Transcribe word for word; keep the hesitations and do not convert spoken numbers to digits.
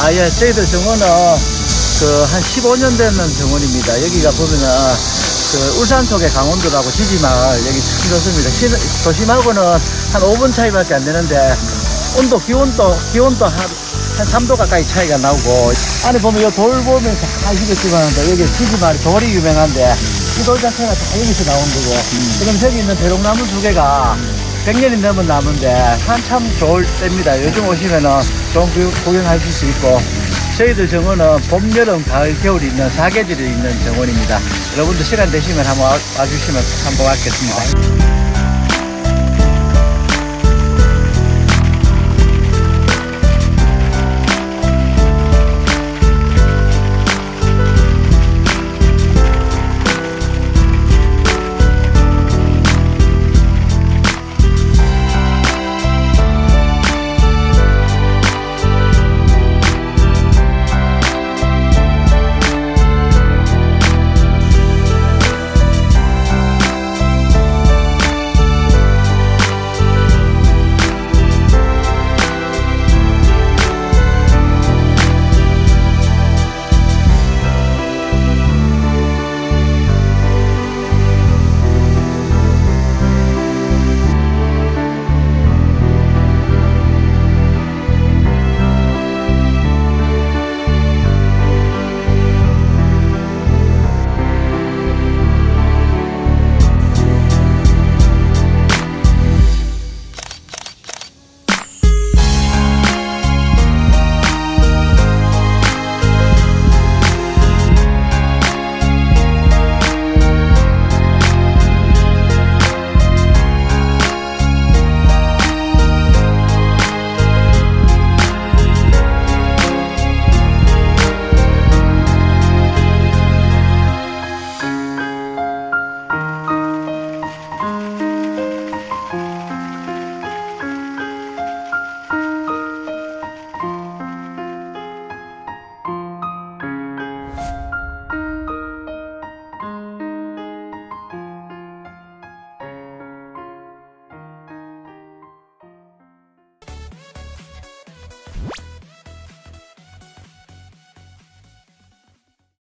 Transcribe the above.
아, 예, 저희들 정원은 그 한 십오 년 되는 정원입니다. 여기가 보면은 그 울산 속의 강원도라고 지지마을 여기 참 좋습니다. 시, 도심하고는 한 오 분 차이밖에 안 되는데 온도, 기온도, 기온도 한, 한 삼 도 가까이 차이가 나오고 안에 보면 이 돌 보면서 아시겠지만 여기 지지마을이 돌이 유명한데 이 돌 자체가 다 여기서 나온 거고 음. 지금 저기 있는 대롱나무 두 개가 백 년이 넘은 나무인데 한참 좋을 때입니다. 요즘 오시면은 좋은 구경하실 수 있고 저희들 정원은 봄, 여름, 가을, 겨울이 있는 사계절이 있는 정원입니다. 여러분도 시간 되시면 한번 와주시면 한번 왔겠습니다.